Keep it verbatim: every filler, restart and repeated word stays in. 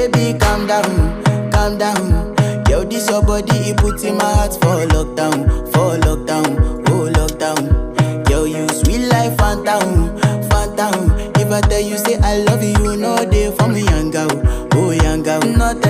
baby, calm down, calm down. Yo, this your body, it puts in my heart for lockdown, for lockdown, oh lockdown. Yo, you sweet life, phantom, phantom. If I tell you say I love you, no day for me, young girl, oh young girl. Not